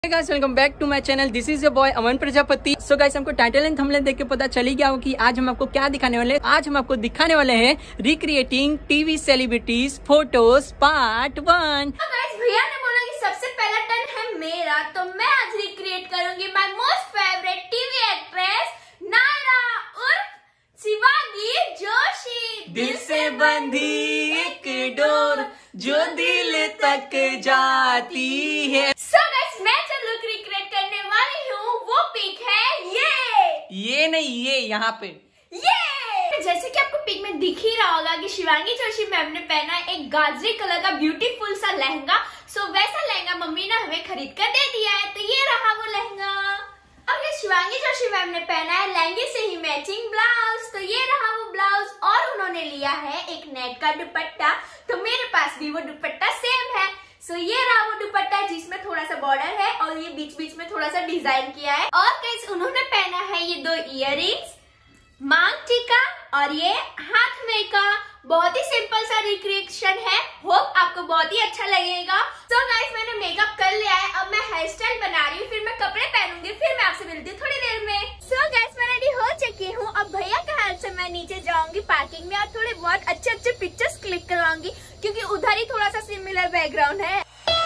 Guys welcome back to my channel. This is your boy Aman Prajapati. So guys हमको title and thumbnail देख के पता चली गया हो कि आज हम आपको क्या दिखाने वाले हैं। आज हम आपको दिखाने वाले हैं recreating TV celebrities photos part 1। Guys भैया ने बोला कि सबसे पहला टर्न है मेरा, तो मैं आज रिक्रिएट करूंगी my most favourite TV actress Naira उर्फ शिवांगी जोशी। दिल से बंधी एक डोर जो दिल तक जाती है। सो गाइस मैं जो लुक रिक्रिएट करने वाली हूँ वो पिक है ये नहीं ये यहाँ पे ये। जैसे कि आपको पिक में दिख ही रहा होगा कि शिवांगी जोशी मैम ने पहना है एक गाजरी कलर का ब्यूटीफुल सा लहंगा। सो वैसा लहंगा मम्मी ने हमें खरीद कर दे दिया है, तो ये रहा वो लहंगा। अब ये शिवांगी जोशी मैम ने पहना है लहंगे से ही मैचिंग ब्लाउज, तो ये रहा वो ब्लाउज। और उन्होंने लिया है एक नेट का दुपट्टा, तो मेरे पास भी वो दुपट्टा सेम है। सो ये रहा वो दुपट्टा जिसमें थोड़ा सा बॉर्डर है और ये बीच बीच में थोड़ा सा डिजाइन किया है। और गाइस उन्होंने पहना है ये 2 इयररिंग्स, मांग टीका और ये हाथ में का। बहुत ही सिंपल सा रिक्रिएशन है, होप आपको बहुत ही अच्छा लगेगा। सो गाइस मैंने मेकअप कर लिया है, अब मैं हेयर स्टाइल बना रही हूँ, फिर मैं कपड़े पहनूंगी, फिर मैं आपसे मिलती हूँ थोड़ी देर में। सो गाइस मैं रेडी हो चुकी हूँ। अब भैया के हेल्प से मैं नीचे जाऊंगी पार्किंग में और थोड़े बहुत अच्छे पिक्चर्स क्लिक करवाऊंगी, क्योंकि उधर ही थोड़ा सा सिमिलर बैकग्राउंड है।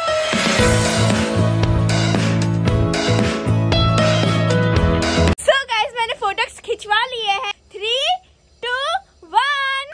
सो गाइस मैंने फोटोज खिंचवा लिए हैं। 3, 2, 1।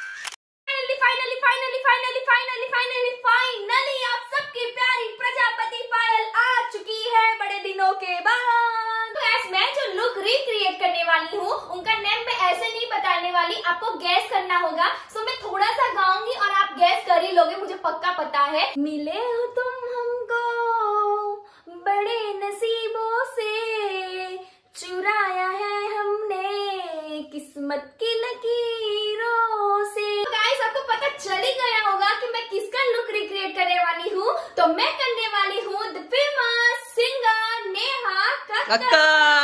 फाइनली आप सबकी प्यारी प्रजापति पायल आ चुकी है बड़े दिनों के बाद। तो मैं जो लुक रिक्रिएट करने वाली हूँ उनका नेम मैं ऐसे नहीं बताने वाली, आपको गैस करना होगा। सो मैं थोड़ा सा गाऊंगी और आप गैस कर ही लोगे, मुझे पक्का पता है। मिले हो तुम हमको बड़े नसीबों से, चुराया है हमने किस्मत की लकीरों से। गाइस आपको पता चल ही गया होगा कि मैं किसका लुक रिक्रिएट करने वाली हूँ, तो मैं करने वाली हूँ the famous singer Neha Kakkar.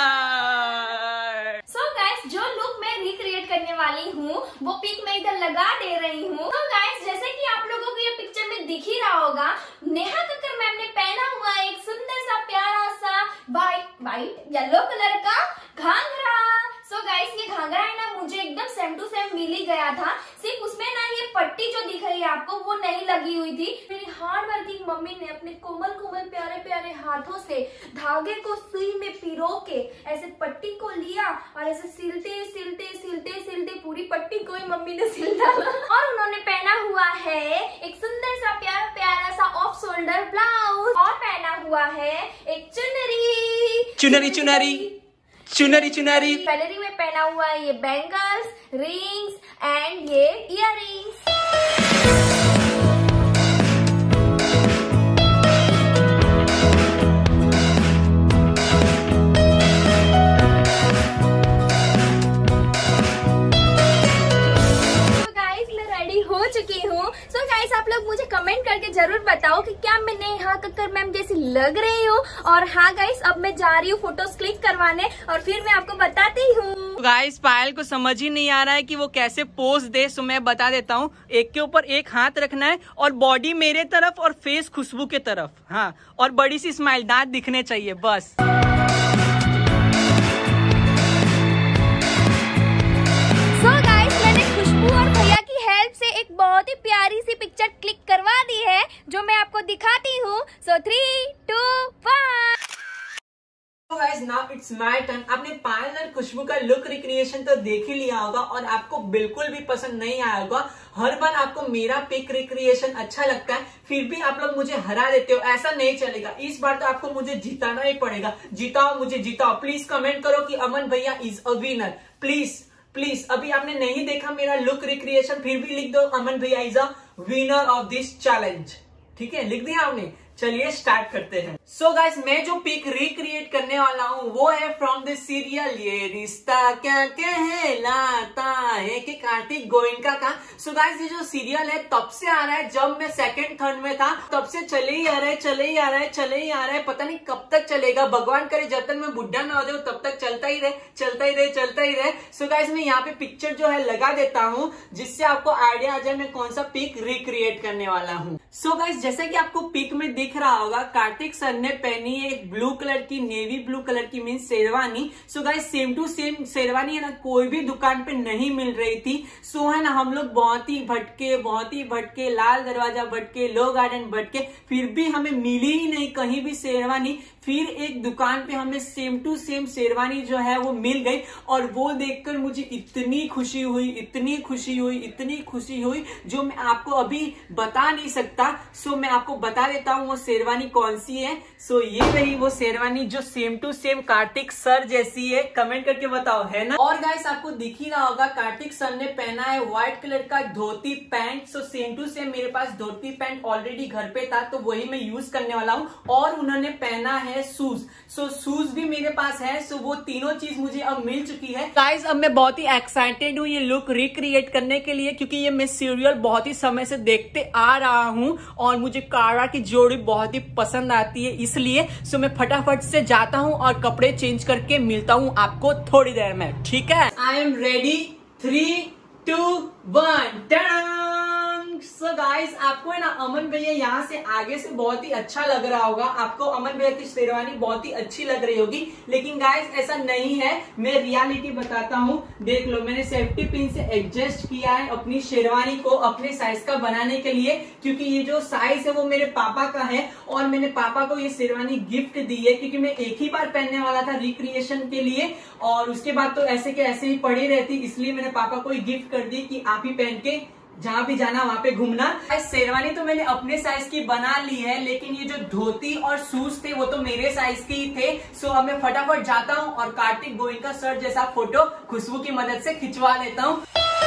So guys जो लुक मैं रिक्रिएट करने वाली हूँ वो पिक मैं इधर लगा दे रही हूँ। तो गाइस जैसे कि आप लोगों को ये पिक्चर में दिख ही रहा होगा, नेहा कक्कड़ मैम ने पहना हुआ एक सुंदर सा प्यारा सा वाइट येलो कलर का घाघरा। सो गाइस ये घाघरा है ना, मुझे एकदम सेम टू सेम मिल ही गया था, सिर्फ उसमें ना ये पट्टी जो दिख रही है आपको वो नहीं लगी हुई थी। मेरी हार्ड वर्किंग मम्मी ने अपने कोमल कोमल प्यारे प्यारे हाथों से धागे को सुई में पिरो के ऐसे पट्टी को लिया और ऐसे सिलते सिलते सिलते सिलते पूरी पट्टी को ही मम्मी ने सिल डाला। और उन्होंने पहना हुआ है एक सुंदर सा प्यारा प्यारा सा ऑफ शोल्डर ब्लाउज और पहना हुआ है एक चुनरी। ज्वेलरी में पहना हुआ है ये बैंगल्स, रिंग्स एंड ये इयररिंग्स। हो चुकी हूँ। सो गाइस आप लोग मुझे कमेंट करके जरूर बताओ कि क्या मैं नेहा कक्कड़ मैम जैसी लग रही हूँ। और हाँ गाइस अब मैं जा रही हूँ फोटोज क्लिक करवाने और फिर मैं आपको बताती हूँ। गाइस पायल को समझ ही नहीं आ रहा है कि वो कैसे पोज दे, सो मैं बता देता हूँ। एक के ऊपर एक हाथ रखना है और बॉडी मेरे तरफ और फेस खुशबू के तरफ, हाँ, और बड़ी सी स्माइल, दांत दिखने चाहिए बस। और भैया की हेल्प से एक बहुत ही प्यारी सी पिक्चर क्लिक करवा दी है जो मैं आपको दिखाती हूँ। सो 3, 2, 1। So guys, now it's my turn। आपने पायल और खुशबू का लुक रिक्रिएशन तो देख ही लिया होगा और आपको बिल्कुल भी पसंद नहीं आया होगा। हर बार आपको मेरा पिक रिक्रिएशन अच्छा लगता है, फिर भी आप लोग मुझे हरा देते हो, ऐसा नहीं चलेगा। इस बार तो आपको मुझे जिताना ही पड़ेगा। जिताओ मुझे, जिताओ। प्लीज कमेंट करो कि अमन भैया इज अ विनर। प्लीज अभी आपने नहीं देखा मेरा लुक रिक्रिएशन, फिर भी लिख दो अमन भैया is a winner of this challenge. ठीक है, लिख दिया आपने। चलिए स्टार्ट करते हैं। सो गाइस मैं जो पिक रिक्रिएट करने वाला हूँ वो है फ्रॉम द सीरियल ये रिश्ता क्या कहलाता है कि कार्तिक गोयनका का। सो गाइस ये जो सीरियल है तब से आ रहा है, जब मैं सेकंड थर्ड में था तब से चले ही आ रहा है। पता नहीं कब तक चलेगा, भगवान करे जब तक मैं बुढ़ा ना हो जाऊं तब तक चलता ही रहे। सो गाइस मैं यहाँ पे पिक्चर जो है लगा देता हूँ जिससे आपको आइडिया आ जाए मैं कौन सा पिक रिक्रिएट करने वाला हूँ। सो गाइस जैसे कि आपको पिक में देख रहा होगा कार्तिक सर ने पहनी है एक ब्लू कलर की, नेवी ब्लू कलर की मीन sherwani. So guys same to same sherwani है ना कोई भी दुकान पे नहीं मिल रही थी। सो है ना हम लोग बहुत ही भटके, लाल दरवाजा भटके, लो गार्डन भटके, फिर भी हमें मिली ही नहीं कहीं भी शेरवानी। फिर एक दुकान पे हमें सेम टू सेम शेरवानी जो है वो मिल गई और वो देखकर मुझे इतनी खुशी हुई जो मैं आपको अभी बता नहीं सकता। सो मैं आपको बता देता हूँ वो शेरवानी कौन सी है। सो ये रही वो शेरवानी जो same to same Kartik sir जैसी है। कमेंट करके बताओ, है ना। और गाइस आपको दिख ही रहा होगा कार्तिक सर ने पहना है व्हाइट कलर का dhoti pant. So same to same मेरे पास धोती पैंट ऑलरेडी घर पे था तो वही मैं यूज करने वाला हूँ। और उन्होंने पहना है शूज। सो शूज भी मेरे पास है। सो वो तीनों चीज मुझे अब मिल चुकी है। गाइस अब मैं बहुत ही एक्साइटेड हूँ ये लुक रिक्रिएट करने के लिए, क्योंकि ये मैं सीरियल बहुत ही समय से देखते आ रहा हूँ और मुझे कारा की जोड़ी बहुत ही पसंद आती है इसलिए। सो मैं फटाफट से जाता हूँ और कपड़े चेंज करके मिलता हूँ आपको थोड़ी देर में, ठीक है। I am ready. 3, 2, 1। So guys आपको है ना अमन भैया यहाँ से आगे से बहुत ही अच्छा लग रहा होगा। आपको अमन भैया की शेरवानी बहुत ही अच्छी लग रही होगी, लेकिन गाइस ऐसा नहीं है। मैं रियलिटी बताता हूँ, देख लो मैंने सेफ्टी पिन से एडजस्ट किया है अपनी शेरवानी को अपने साइज का बनाने के लिए, क्योंकि ये जो साइज है वो मेरे पापा का है और मैंने पापा को ये शेरवानी गिफ्ट दी है, क्योंकि मैं एक ही बार पहनने वाला था रिक्रिएशन के लिए और उसके बाद तो ऐसे के ऐसे ही पड़ी रहती, इसलिए मैंने पापा को गिफ्ट कर दी कि आप ही पहन के जहां भी जाना वहां पे घूमना। शेरवानी तो मैंने अपने साइज की बना ली है, लेकिन ये जो धोती और शूज थे वो तो मेरे साइज के ही थे। सो अब मैं फटाफट जाता हूँ और कार्तिक गोयनका सर जैसा फोटो खुशबू की मदद से खिंचवा लेता हूँ।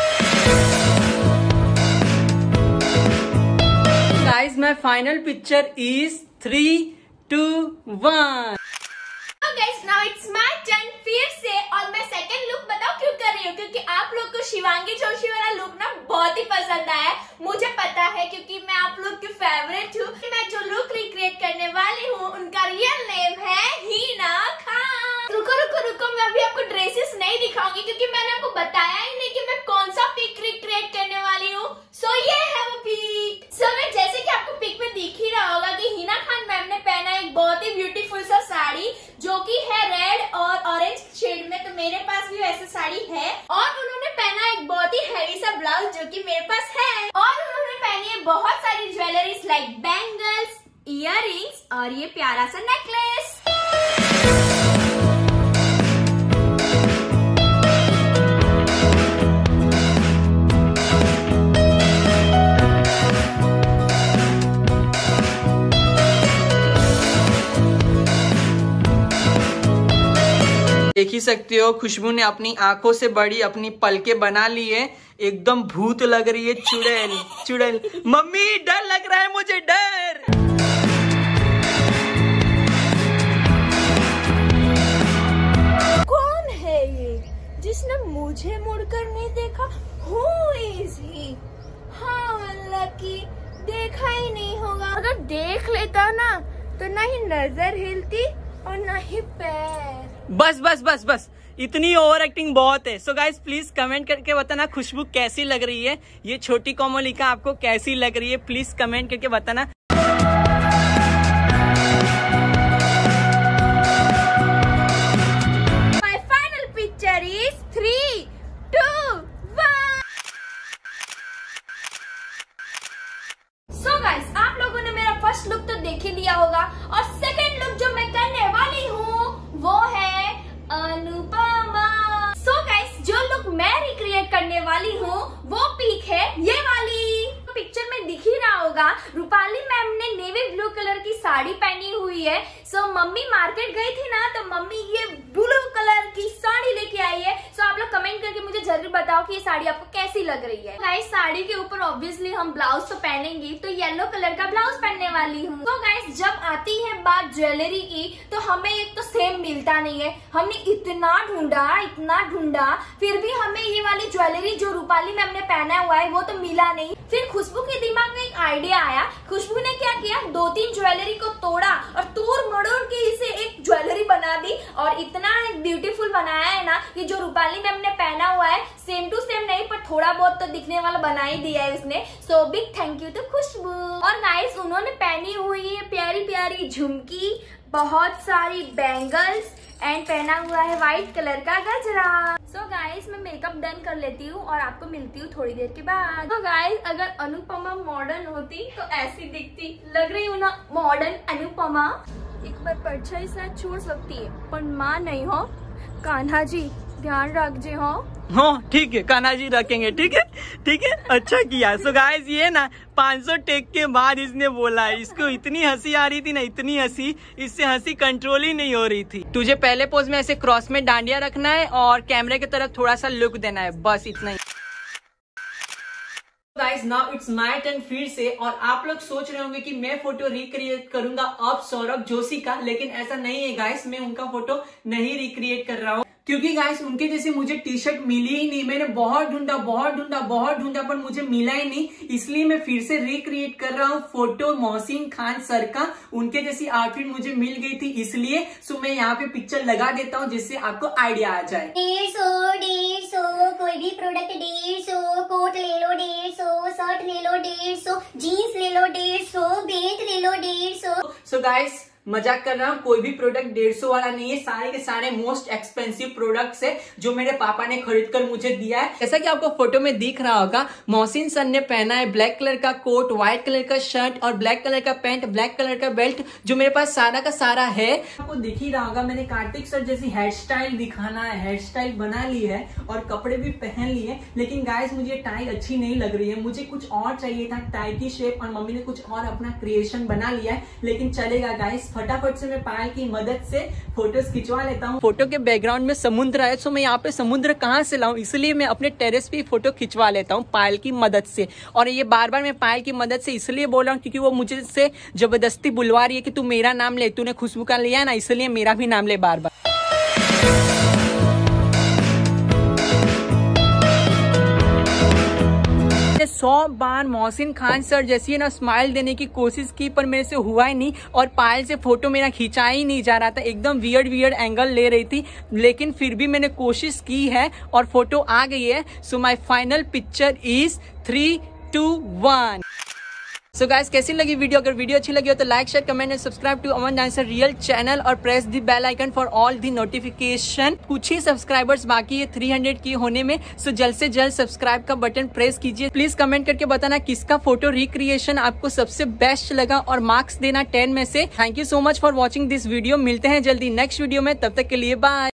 Guys my final picture is 3, 2, 1। Guys now it's my turn फिर से, और मैं सेकंड लुक बताओ क्यों कर रही हूँ, क्योंकि आप लोग को शिवांगी जोशी वाला लुक ना बहुत ही पसंद आया। मुझे पता है क्योंकि मैं आप लोग की फेवरेट हूँ। मैं जो लुक रिक्रिएट करने वाली हूँ उनका रियल नेम है हिना खान। रुको मैं अभी आपको ड्रेसेस नहीं दिखाऊंगी क्योंकि मैंने आपको बताया ही नहीं कि मैं कौन सा पिक रिक्रिएट करने वाली हूँ। सो ये है वो पिक। सो मैं जैसे कि आपको पिक में दिख ही रहा होगा कि हिना खान मैम ने पहना एक बहुत ही ब्यूटीफुल सा साड़ी जो कि है रेड और ऑरेंज शेड में, तो मेरे पास भी ऐसा साड़ी है। और उन्होंने पहना एक बहुत ही हैवी सा ब्लाउज जो कि मेरे पास है। और उन्होंने पहनी है बहुत सारी ज्वेलरीज लाइक बैंगल्स, इयररिंग्स और ये प्यारा सा नेकलेस। देख ही सकते हो खुशबू ने अपनी आंखों से बड़ी अपनी पलकें बना ली है, एकदम भूत लग रही है, चुड़ैल। मम्मी डर लग रहा है मुझे, डर। कौन है ये जिसने मुझे मुड़कर नहीं देखा? Who is he? हाँ लकी, देखा ही नहीं होगा। अगर देख लेता ना तो ना ही नजर हिलती और ना ही पैर। बस इतनी ओवर एक्टिंग बहुत है। सो गाइस प्लीज कमेंट करके बताना खुशबू कैसी लग रही है, ये छोटी कोमलिका आपको कैसी लग रही है, प्लीज कमेंट करके बताना। My final picture is 3, 2, 1। So guys आप लोगों ने मेरा फर्स्ट लुक तो देख ही लिया होगा और सेकंड लुक जो मैं करने वाली हूँ वो है अनुपमा। सो गाइस जो लुक मैं रिक्रिएट करने वाली हूँ वो पिक है ये वाली। पिक्चर में दिख ही रहा होगा रूपाली मैम ने नेवी ब्लू कलर की साड़ी पहनी हुई है। सो मम्मी मार्केट गई थी ना तो मम्मी ये ब्लू कलर की साड़ी लेके आई है। सो आप लोग कमेंट करके मुझे जरूर बताओ कि ये साड़ी आपको कैसी लग रही है। गाइस साड़ी के ऊपर ऑब्वियसली हम ब्लाउज तो पहनेंगे, तो येलो कलर का ब्लाउज पहनने वाली हूँ। तो गाइस जब आती है बात ज्वेलरी की तो हमें एक तो सेम मिलता नहीं है। हमने इतना ढूंढा फिर भी हमें ये वाली ज्वेलरी जो रूपाली मैम ने पहना हुआ है वो तो मिला नहीं। फिर खुशबू के दिमाग में एक आइडिया आया। खुशबू ने क्या किया, 2-3 ज्वेलरी को तोड़ा और तोड़ मड़ोड़ के इसे एक ज्वेलरी बना दी और इतना ब्यूटीफुल बनाया है ना, ये जो रूपाली मैम ने पहना हुआ है सेम टू सेम नहीं पर थोड़ा बहुत तो दिखने वाला बना ही दिया है उसने। So big thank you to Khushbu. और गाइस उन्होंने पहनी हुई है प्यारी प्यारी झुमकी, बहुत सारी बैंगल्स एंड पहना हुआ है व्हाइट कलर का गजरा। सो गाइस मैं मेकअप डन कर लेती हूँ और आपको मिलती हूँ थोड़ी देर के बाद। तो गाइस अगर अनुपमा मॉडर्न होती तो ऐसी दिखती, लग रही हूँ ना मॉडर्न अनुपमा। एक बार परछाई शायद छोड़ सकती है पर माँ नहीं हो। कान्हा जी ध्यान रखजे हो। हाँ ठीक है कान्हा जी रखेंगे, ठीक है ठीक है, अच्छा किया। सो गाइस ये ना 500 टेक के बाद इसने बोला है, इसको इतनी हंसी आ रही थी ना, इतनी हंसी, इससे हंसी कंट्रोल ही नहीं हो रही थी। तुझे पहले पोज में ऐसे क्रॉस में डांडिया रखना है और कैमरे की तरफ थोड़ा सा लुक देना है, बस इतना ही। Guys now it's my turn फिर से। और आप लोग सोच रहे होंगे कि मैं फोटो रिक्रिएट करूंगा अब सौरभ जोशी का, लेकिन ऐसा नहीं है गाइस, मैं उनका फोटो नहीं रिक्रिएट कर रहा हूँ क्योंकि गाइस उनके जैसी मुझे टी शर्ट मिली ही नहीं। मैंने बहुत ढूंढा पर मुझे मिला ही नहीं, इसलिए मैं फिर से रिक्रिएट कर रहा हूँ फोटो मोहसिन खान सर का। उनके जैसी आउटफिट मुझे मिल गई थी इसलिए। सो मैं यहाँ पे पिक्चर लगा देता हूँ जिससे आपको आइडिया आ जाए। 150 कोई भी प्रोडक्ट 150, कोट ले लो 150, शर्ट ले लो 150, जीन्स ले लो 150, बेल्ट ले लो 150। सो गाइस मजाक कर रहा हूँ, कोई भी प्रोडक्ट 150 वाला नहीं है, सारे के सारे मोस्ट एक्सपेंसिव प्रोडक्ट्स है जो मेरे पापा ने खरीद कर मुझे दिया है। जैसा कि आपको फोटो में दिख रहा होगा, मोहसिन सर ने पहना है ब्लैक कलर का कोट, व्हाइट कलर का शर्ट और ब्लैक कलर का पैंट, ब्लैक कलर का बेल्ट, जो मेरे पास सारा का सारा है। आपको दिख ही रहा होगा मैंने कार्तिक सर जैसी हेयर स्टाइल दिखाना है, हेयर स्टाइल बना ली है और कपड़े भी पहन लिए, लेकिन गाइस मुझे टाई अच्छी नहीं लग रही है, मुझे कुछ और चाहिए था टाई की शेप, और मम्मी ने कुछ और अपना क्रिएशन बना लिया है, लेकिन चलेगा गाइस। फटाफट से मैं पायल की मदद से फोटोज खिंचवा लेता हूँ। फोटो के बैकग्राउंड में समुद्र है, तो मैं यहाँ पे समुद्र कहाँ से लाऊं, इसलिए मैं अपने टेरेस पे फोटो खिंचवा लेता हूँ पायल की मदद से। और ये बार बार मैं पायल की मदद से इसलिए बोल रहा हूँ क्योंकि वो मुझे से जबरदस्ती बुलवा रही है कि तू मेरा नाम ले, तूने खुशबू का लिया है ना, इसलिए मेरा भी नाम ले बार बार। 100 बार मोहसिन खान सर जैसी है ना स्माइल देने की कोशिश की पर मेरे से हुआ ही नहीं, और पायल से फोटो मेरा खींचा ही नहीं जा रहा था, एकदम वियर्ड एंगल ले रही थी, लेकिन फिर भी मैंने कोशिश की है और फोटो आ गई है। So my final picture is 3, 2, 1। So guys कैसी लगी वीडियो? अगर वीडियो अच्छी लगी हो तो like share comment and subscribe to Aman dancer real channel और press the bell icon for all the notification. कुछ ही सब्सक्राइबर्स बाकी है 300 की होने में, सो जल्द से जल्द सब्सक्राइब का बटन प्रेस कीजिए। प्लीज कमेंट करके बताना किसका फोटो रिक्रिएशन आपको सबसे बेस्ट लगा और मार्क्स देना 10 में से। Thank you so much for watching this video. मिलते हैं जल्दी नेक्स्ट वीडियो में, तब तक के लिए बाय।